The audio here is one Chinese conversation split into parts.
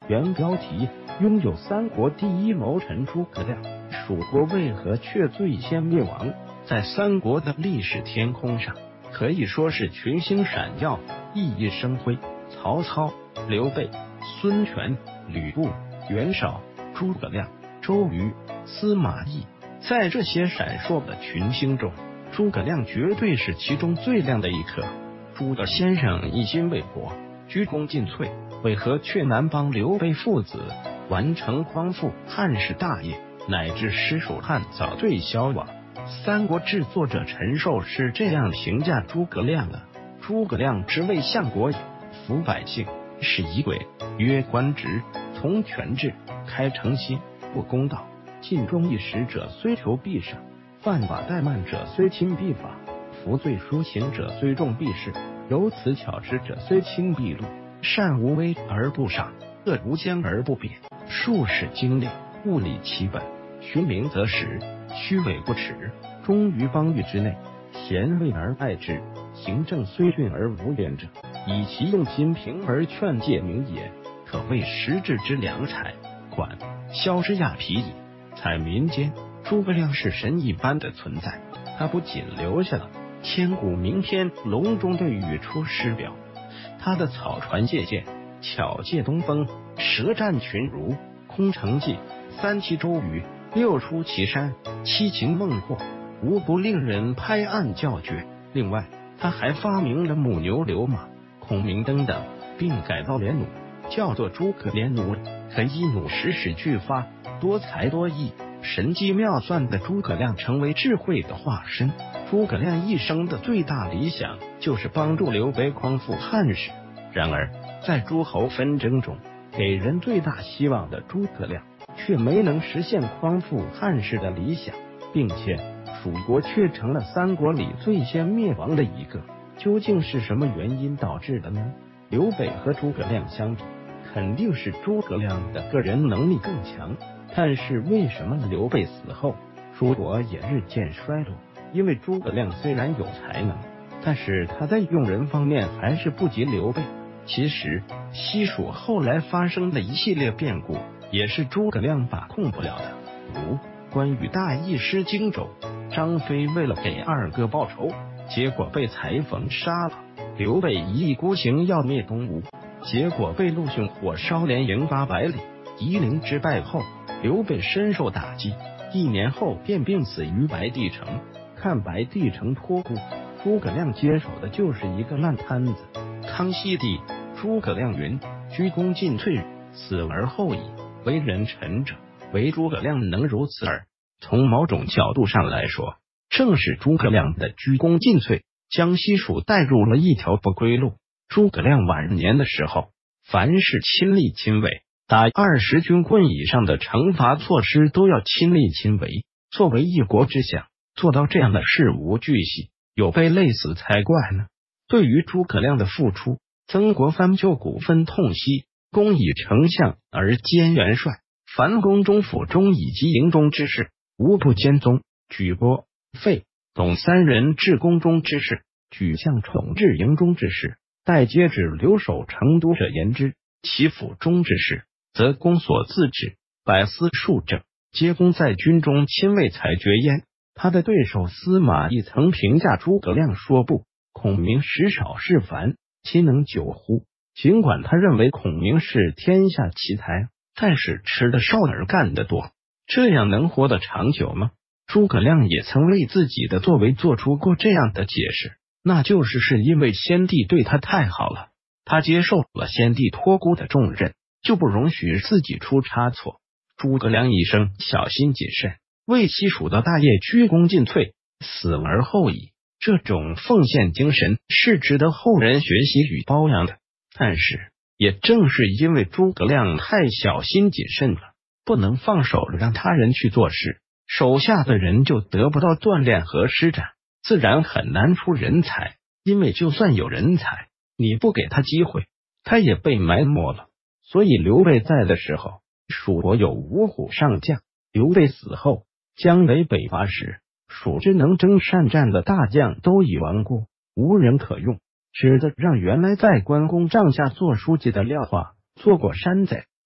原标题：拥有三国第一谋臣诸葛亮，蜀国为何却最先灭亡？在三国的历史天空上，可以说是群星闪耀，熠熠生辉。曹操、刘备、孙权、吕布、袁绍、诸葛亮、周瑜、司马懿，在这些闪烁的群星中，诸葛亮绝对是其中最亮的一颗。诸葛先生一心为国，鞠躬尽瘁，为何却难帮刘备父子完成匡复汉室大业，乃至使蜀汉早退消亡？三国志作者陈寿是这样评价诸葛亮的：诸葛亮之为相国也，服百姓，是仪轨，约官职，从权制，开诚心，不公道，尽忠义使者虽求必赏，犯法怠慢者虽轻必罚，服罪赎刑者虽重必释，有此巧之者虽轻必戮，善无威而不赏，恶无奸而不贬，术士精炼，物理其本，循名则实，虚伪不耻，忠于邦域之内，贤位而爱之，行政虽峻而无怨者，以其用心平而劝诫民也，可谓实质之良才。管萧之亚皮矣。在民间，诸葛亮是神一般的存在，他不仅留下了千古名篇《隆中对语出师表》，他的草船借箭、巧借东风、舌战群儒、空城计、三七周瑜、六出祁山、七擒孟获，无不令人拍案叫绝。另外，他还发明了母牛流马、孔明灯等，并改造连弩，叫做诸葛连弩，可一弩10矢俱发，多才多艺，神机妙算的诸葛亮成为智慧的化身。诸葛亮一生的最大理想就是帮助刘备匡复汉室。然而，在诸侯纷争中，给人最大希望的诸葛亮却没能实现匡复汉室的理想，并且蜀国却成了三国里最先灭亡的一个。究竟是什么原因导致的呢？刘备和诸葛亮相比，肯定是诸葛亮的个人能力更强，但是为什么刘备死后，蜀国也日渐衰落？因为诸葛亮虽然有才能，但是他在用人方面还是不及刘备。其实西蜀后来发生的一系列变故，也是诸葛亮把控不了的，如关羽大意失荆州，张飞为了给二哥报仇，结果被裁缝杀了；刘备一意孤行要灭东吴，结果被陆逊火烧连营800里。夷陵之败后，刘备深受打击，1年后便病死于白帝城。看白帝城托孤，诸葛亮接手的就是一个烂摊子。康熙帝诸葛亮云：鞠躬尽瘁，死而后已。为人臣者，唯诸葛亮能如此耳。从某种角度上来说，正是诸葛亮的鞠躬尽瘁，将西蜀带入了一条不归路。诸葛亮晚年的时候，凡是亲力亲为，打20军棍以上的惩罚措施都要亲力亲为。作为一国之相，做到这样的事无巨细，有被累死才怪呢。对于诸葛亮的付出，曾国藩就古愤痛惜，公以丞相而兼元帅，凡宫中府中以及营中之事，无不兼宗。举拨、费、董三人治宫中之事，举相宠治营中之事，待皆指留守成都者言之。其府中之事，则公所自治，百司庶政，皆公在军中亲为裁决焉。他的对手司马懿曾评价诸葛亮说：不，孔明食少事繁，亲能久乎？尽管他认为孔明是天下奇才，但是吃得少而干得多，这样能活得长久吗？诸葛亮也曾为自己的作为做出过这样的解释，那就是因为先帝对他太好了，他接受了先帝托孤的重任，就不容许自己出差错。诸葛亮一生小心谨慎，为西蜀的大业鞠躬尽瘁，死而后已。这种奉献精神是值得后人学习与褒扬的。但是也正是因为诸葛亮太小心谨慎了，不能放手让他人去做事，手下的人就得不到锻炼和施展，自然很难出人才。因为就算有人才，你不给他机会，他也被埋没了。所以刘备在的时候，蜀国有五虎上将；刘备死后，姜维北伐时，蜀之能征善战的大将都已亡故，无人可用，只得让原来在关公帐下做书记的廖化做过山贼。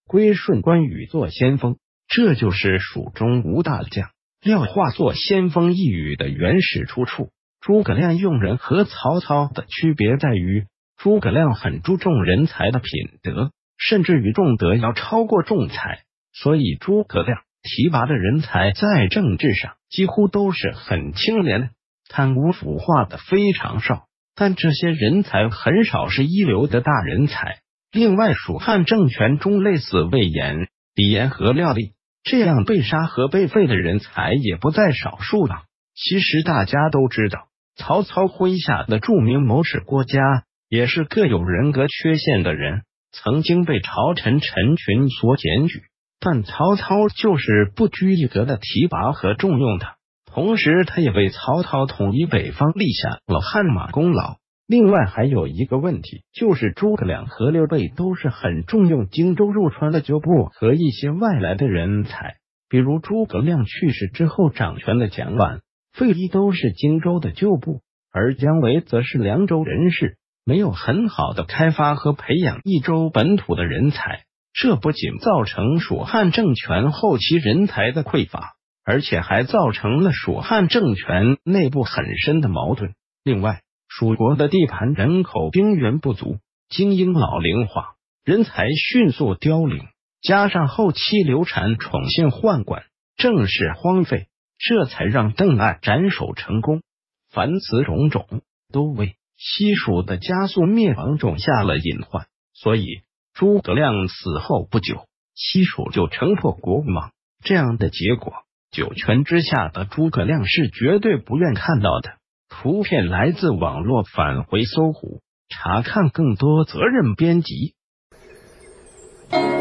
归顺关羽做先锋，这就是蜀中无大将，廖化作先锋一语的原始出处。诸葛亮用人和曹操的区别在于，诸葛亮很注重人才的品德，甚至于重德要超过重才，所以诸葛亮提拔的人才在政治上几乎都是很清廉的，贪污腐化的非常少，但这些人才很少是一流的大人才。另外，蜀汉政权中类似魏延、李严和廖立这样被杀和被废的人才也不在少数啊。其实大家都知道，曹操麾下的著名谋士郭嘉也是个有人格缺陷的人，曾经被朝臣陈群所检举，但曹操就是不拘一格的提拔和重用他，同时他也为曹操统一北方立下了汗马功劳。另外还有一个问题，就是诸葛亮和刘备都是很重用荆州入川的旧部和一些外来的人才，比如诸葛亮去世之后掌权的蒋琬、费祎都是荆州的旧部，而姜维则是凉州人士，没有很好的开发和培养益州本土的人才，这不仅造成蜀汉政权后期人才的匮乏，而且还造成了蜀汉政权内部很深的矛盾。另外，蜀国的地盘人口兵源不足，精英老龄化，人才迅速凋零，加上后期刘禅宠信宦官，政事荒废，这才让邓艾斩首成功。凡此种种，都为西蜀的加速灭亡种下了隐患。所以诸葛亮死后不久，西蜀就城破国亡，这样的结果，九泉之下的诸葛亮是绝对不愿看到的。图片来自网络，返回搜狐查看更多责任编辑。